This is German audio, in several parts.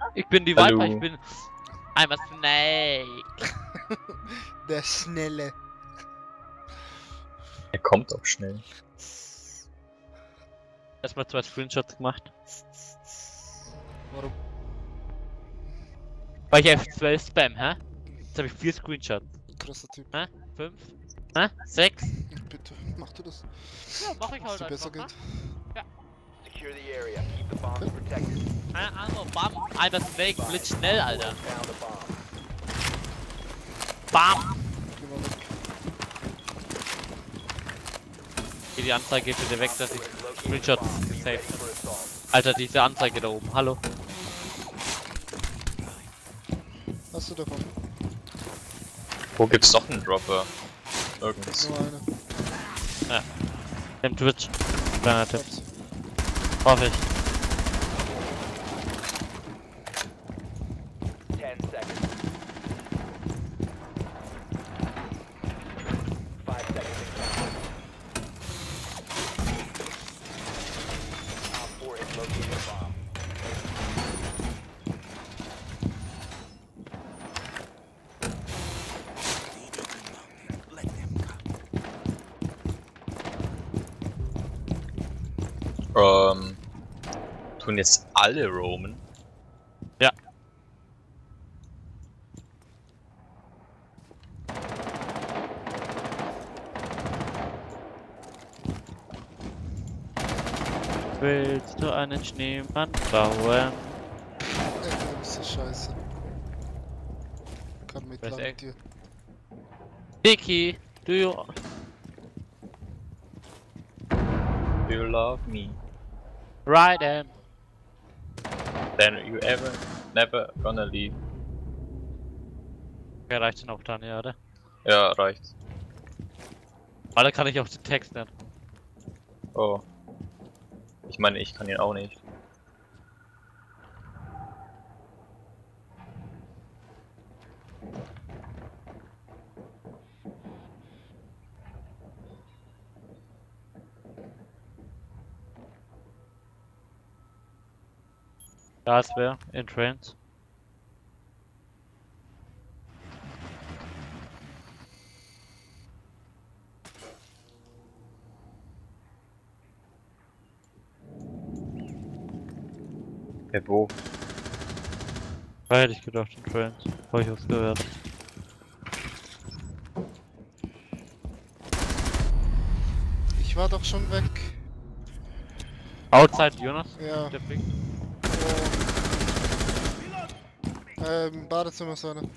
Ich bin die Hallo. Viper, ich bin einmal Snake. Der Schnelle. Er kommt auch schnell. Erstmal 2 Screenshots gemacht. Warum? Weil ich F12 Spam, hä? Jetzt habe ich 4 Screenshots. Krasser Typ. Hä? 5? Hä? 6? Bitte, mach du das. Ja, mach ich Dass halt dir besser einfach, geht. Secure the area. Keep the bombs protected. hä? Also, bam, einmal Snake, blitzschnell, Alter. Found a bomb. Bam! Geh mal weg. Hier die Anzeige geht bitte weg, dass ich Screenshots gesaved Ready habe. for assault. Alter, diese Anzeige da oben, hallo. Hast du davon? Wo gibt's noch einen Dropper? Nirgends. Nur eine. Im Twitch. Kleiner Tipp. Hab's. Hoffe ich. 10 seconds. 5 seconds to count. Op 4 has located a bomb. Tun jetzt alle roamen? Ja. Willst du einen Schneemann bauen? Ey, du bist so scheiße. Kann mit Was, ey? dir. Dicky, do you... Do you love me? Right then. Then you ever never gonna leave. Okay, reicht denn auch dann, ja, oder? Ja, reicht. Aber da kann ich auch den Text nennen. Oh. Ich meine, ich kann ihn auch nicht. Da ist wer? In Trance. Ja, wo? Da hätte ich gedacht, in Trance. Habe ich was gehört. Ich war doch schon weg. Outside Jonas. Ja. Der Pink. Badezimmer ist einer.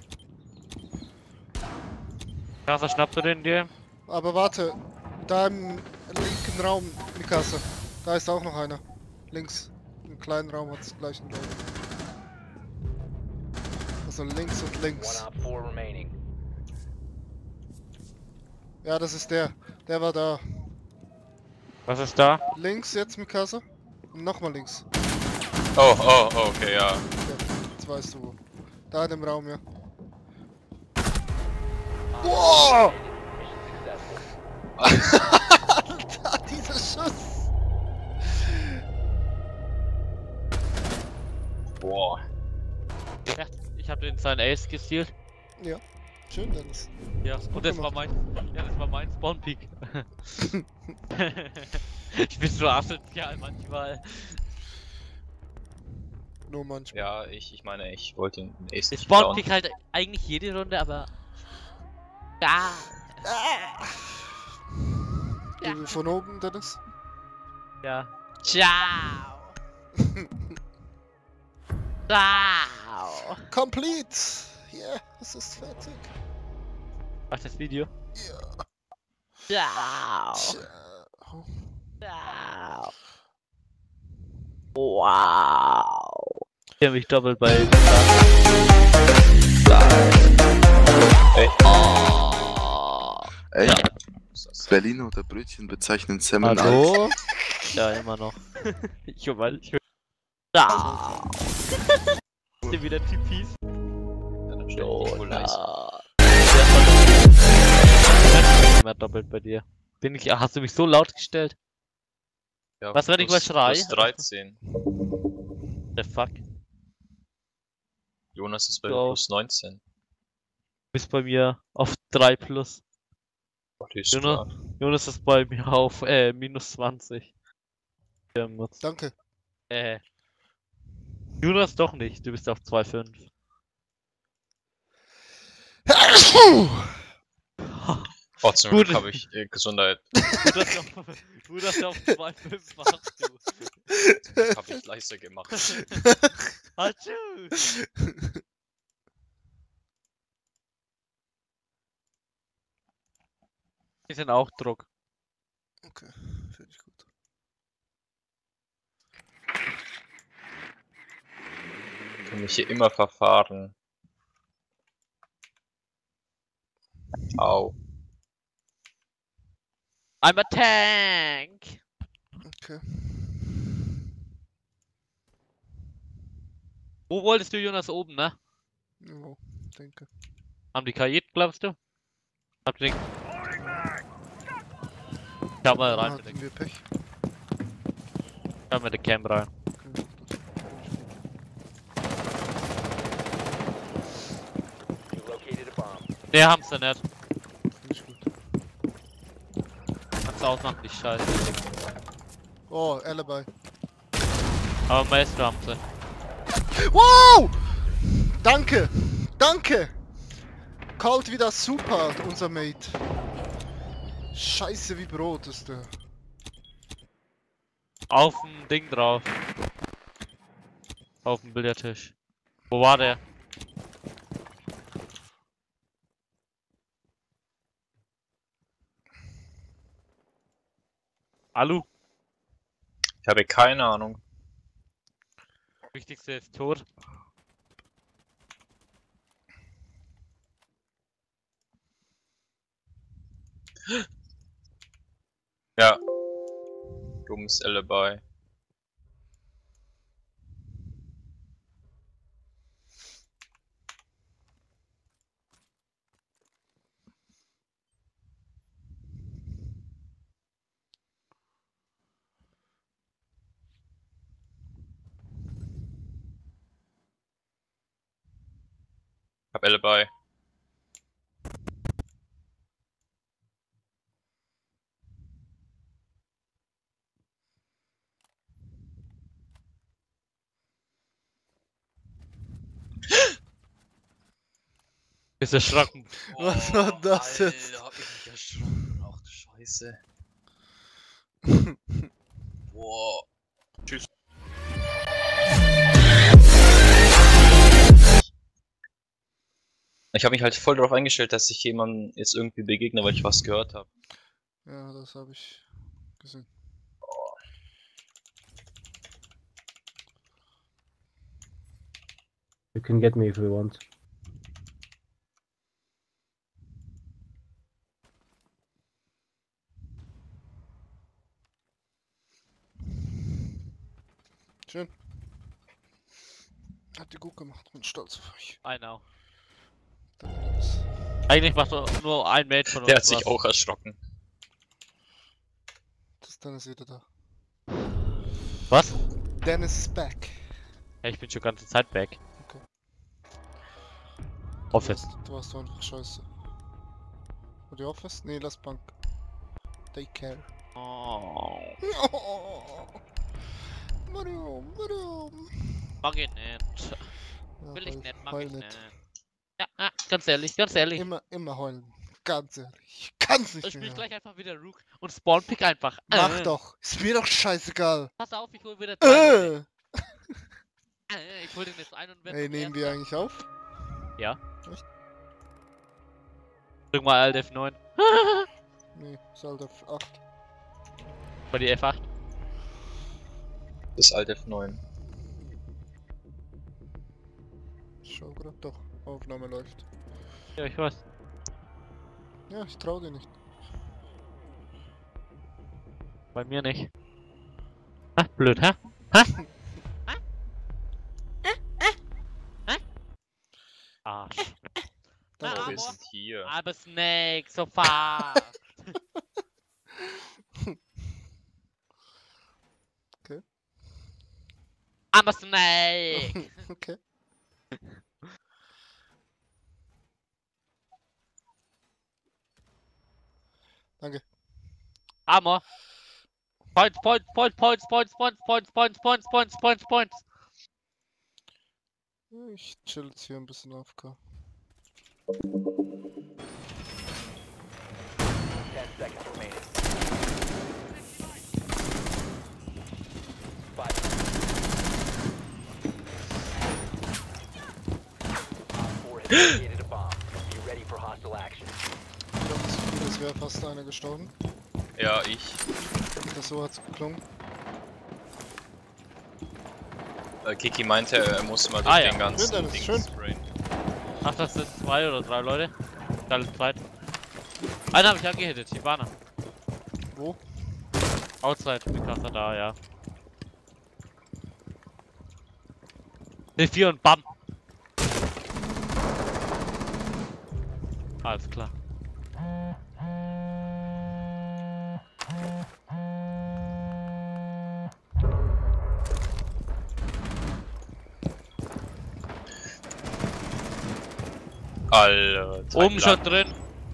Krasser, schnappst du den dir? Aber warte, da im linken Raum, Mikasa. Da ist auch noch einer. Links. Im kleinen Raum hat es gleich einen Raum. Also links und links. One Op 4 remaining. Ja, das ist der. Der war da. Was ist da? Links jetzt, Mikasa. Und nochmal links. Oh, okay, ja. Ja, jetzt weißt du wo. Da in dem Raum, ja. Wow! Mission successful. Alter, dieser Schuss! Boah. Ja, ich hab den seinen Ace gestealt. Ja, schön, Dennis. Ja, gut und das war gemacht. das war mein Spawn-Peak. Ich bin so asozial manchmal. Nur manchmal. Ja, ich meine, ich wollte den Ace Ich nicht klauen. Spawn-Peak halt eigentlich jede Runde, aber... Ja. Ja. Von oben, Dennis? Ja. Ciao. Ciao. Complete! Ja, es ist fertig. Mach das Video. Ja. Ciao. Ciao. Ciao. Wow. Ich hab mich doppelt bei... Ey. Oh. Ey, Ja. Berliner oder Brötchen bezeichnen Semmeln als... Hallo? Ja, immer noch. Ich will. Ciao. Sind wieder TPs. Dann stell ich dich wohl leise. Immer doppelt bei dir. Hast du mich so laut gestellt? Ja, Was, wenn ich mal schrei? plus 13. The fuck? Jonas ist bei Du auch. plus 19. Bist bei mir auf 3 plus. Oh, die ist Jonas, klar. Jonas ist bei mir auf minus 20. Ja, Mutz. Danke. Jonas doch nicht, du bist auf 2,5. Oh, zum Gut. Glück habe ich Gesundheit. Gut, dass du auf 2,5 machst, du. Habe ich leise gemacht. Hatschu! Die sind auch Druck. Okay, finde ich gut. Ich kann mich hier immer verfahren. Au. I'm a tank! Okay. Wo wolltest du, Jonas, oben, ne? Ja, denke. Haben die KI, glaubst du? Habt ihr den... Schau mal rein, Hatten bitte. wir Pech. Schau mal die Cam rein. Okay, das finde ich gut. You located a bomb. Ne, haben's ja nicht. Finde ich gut. Kannst du ausmachen, die Scheiße. Oh, Alibi. Aber Maestro haben sie. Wow! Danke! Danke! Kalt wie das super, unser Mate. Scheiße wie Brot ist der. Auf dem Ding drauf. Auf dem Billardtisch. Wo war der? Alu? Ich habe keine Ahnung. Wichtigste ist tot. Ja. Dummes Alibi. Hab Alibi. Ist erschrocken. Was war das jetzt? Alter, hab ich mich erschrocken. Ach du Scheiße. Boah. Tschüss. Ich habe mich halt voll darauf eingestellt, dass ich jemandem jetzt irgendwie begegne, weil ich was gehört habe. Ja, das habe ich gesehen. You can get me if you want. Schön. Habt ihr gut gemacht, bin stolz auf euch. I know. Danke, Dennis. Eigentlich macht nur ein Mate von uns. Der hat sich was. auch erschrocken. Das ist Dennis wieder da. Was? Dennis is back. Ja, ich bin schon ganze Zeit weg. Okay. Office. Du warst einfach scheiße. War die Office? Nee, lass Bank. Take care. Oh. Warum? Mag ich nicht. Ja, Will ich heul- nicht, mag heul ich nicht. Ja, ganz ehrlich, ganz ehrlich. Immer heulen. Ganz ehrlich. Ich kann's nicht Ich spiel mehr. gleich einfach wieder Rook und Spawn Pick einfach. Mach doch. Ist mir doch scheißegal. Pass auf, ich hol wieder 3. Ich hol den jetzt ein und werde. Ey, nehmen wir eigentlich auf? Ja. Echt? Drück mal Alt F9. Nee, ist halt auf 8. Bei die F8. Das alte F9. Ich schau grad doch. Aufnahme läuft. Ja, ich weiß. Ja, ich trau dir nicht. Bei mir nicht. Ah, blöd, hä? Hä? Arsch. Danke. Ah, Wir aber- sind hier. Aber Snake, so fast. Okay. I'm a Snake. Okay. Danke. Armor. Points. Ich chill jetzt hier ein bisschen AFK. 10 seconds remaining. 5. Op 4 has located a bomb. Be ready for hostile action. Ich hab das Gefühl, es wäre fast einer gestorben. Ja, ich. Das so hat's geklungen. Kiki meinte, er muss mal Ah, durch ja. den ganzen Schön, Dennis, Ding schön. sprayen. Ach, das sind 2 oder 3 Leute. Geile Zeit. Einen habe ich angehittet, Hibana. Wo? Outside, Mikasa da, ja. C4 und BAM! Alles klar. Alter, Oben schon drin.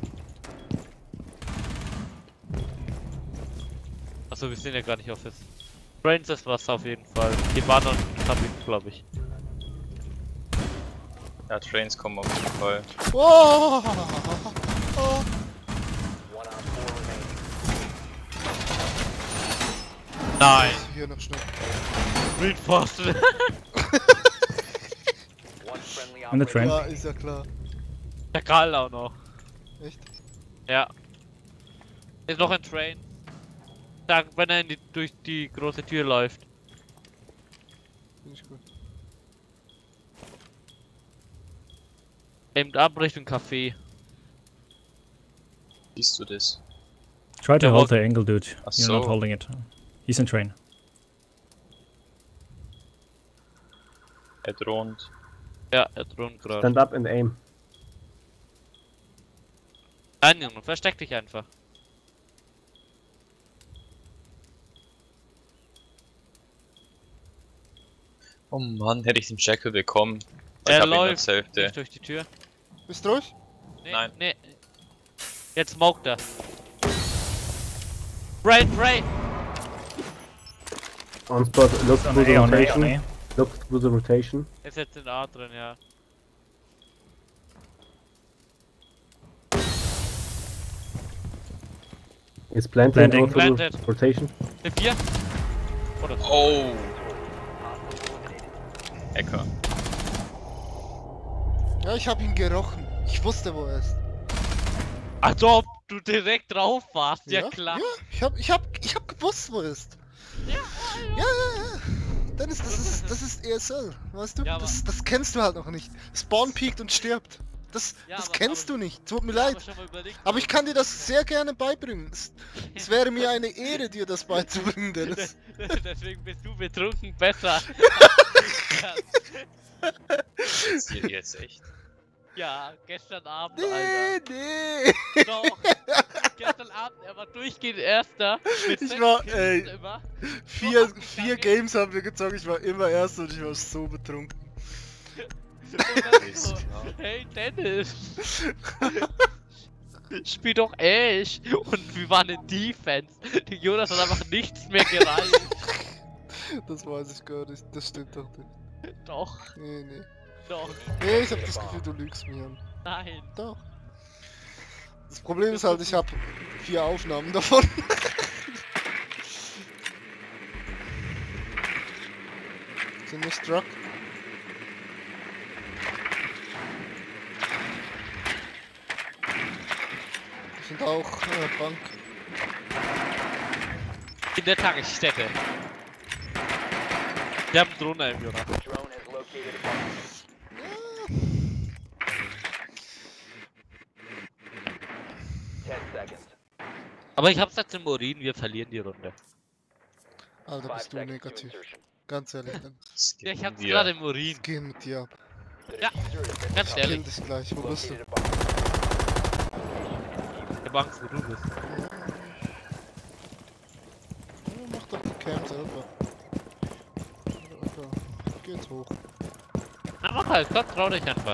Achso, wir sind ja gar nicht auf jetzt. Brains ist was auf jeden Fall. Hibana und Kabin, glaube ich. Ja, Trains kommen auf jeden Fall. Oh! Oh! 1 Op 4 remaining. Nein! Hier noch schnell. Reinforced! One friendly On the train. Ja, ist ja klar. Der Karl auch noch. Echt? Ja. Ist noch ein Train. Sagen, wenn er durch die große Tür läuft. Finde ich gut. Aimed ab Richtung Café. Siehst du das? Try to Yeah, hold well- the angle, dude. Ach You're not so. holding it. He's in train. Er droht. Ja, er droht gerade. Stand up and aim. Nein, Junge, versteck dich einfach. Oh Mann, hätte ich den Jackal bekommen. Er Ich hab ihn läuft als Hälfte. nicht durch die Tür. Bist du durch? Nee, Nein. Nee. Jetzt smoked er. Brain! On spot, look On through the A, on A, on rotation. A. Look through the rotation. Ist jetzt in A drin, ja. It's planting, Planting. also the Planted. rotation. C4? Oder so. Oh! Hacker. Ja, ich hab ihn gerochen. Ich wusste, wo er ist. Als ob du direkt drauf warst, ja, klar. Ja, ich hab gewusst, wo er ist. Ja. Dennis, das ist ESL, weißt du? Ja, aber- das kennst du halt noch nicht. Spawn peakt und stirbt. Das Ja, das aber- kennst aber- du nicht. Tut mir Ja, leid. aber schon mal überlegt, Aber ich kann dir das sehr gerne beibringen. Es wäre mir eine Ehre, dir das beizubringen, Dennis. Deswegen bist du betrunken besser. Jetzt hier jetzt echt. Ja, gestern Abend, Nee, Alter. nee. Doch. Gestern Abend, er war durchgehend Erster. Mit Ich 6 war, Kills ey. immer. Vier Games haben wir gezockt, ich war immer Erster und ich war so betrunken. Und dann Ist so, klar. hey Dennis. Spiel doch echt. Und wir waren in Defense. Die Jonas hat einfach nichts mehr gereicht. Das weiß ich gar nicht, das stimmt doch nicht. Doch, Nee, nee. doch, Nee, ich hab das Gefühl, du lügst mir an. nein. Doch. Das Problem ist halt, ich hab 4 Aufnahmen davon. Sind nur Struck. Die sind auch Bank. In der Tagesstätte. Wir haben Drohne im Jonas. Drone has located a bomb. Ja. 10 seconds. Aber ich hab's jetzt im Urin, wir verlieren die Runde. Alter, 5 bist du seconds to negativ. insertion. Ganz ehrlich, dann Das Ja, ich geben hab's wir. gerade im Urin. geh mit dir ab. The Ja, diffuser has been ganz Kill ehrlich. dich gleich. Wo bist du? located a bomb. Ich hab Angst, wo du bist. Ja, mach doch die Cam selber. Alter, geht hoch. Na mach halt, Gott, trau dich einfach.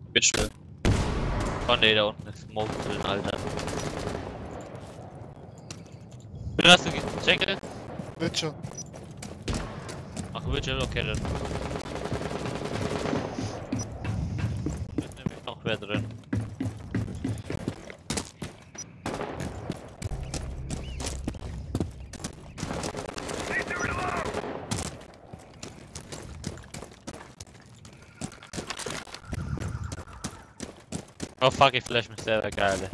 Mitchell. Oh ne, da unten ist Smoke drin, Alter. Wen hast du gecheckt? Witcher. Ach, Witcher, okay, dann. Ist nämlich noch wer drin. Oh fuck, ich flash mich selber, geil.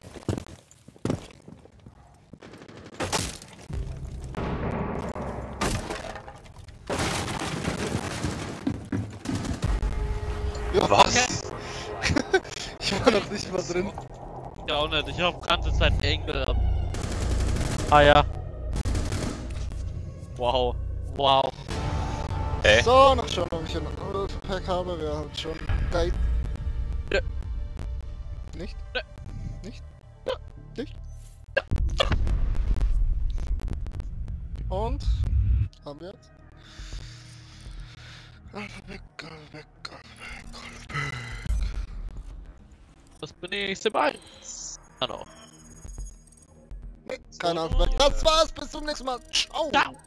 Ja, Was? ich war noch nicht mal drin. Ja auch nicht, ich hab ganze Zeit Engel. Ah ja. Wow. Wow. Hey. So, noch schauen, ob ich einen Pack habe. Wäre halt schon geil. Ja. Nicht? Ja. Nicht? Nicht? Und? Haben wir jetzt? Alphabet. Das bin ich, Sebastian. Hallo. Kein Alphabet. Das war's, bis zum nächsten Mal. Ciao! Ciao.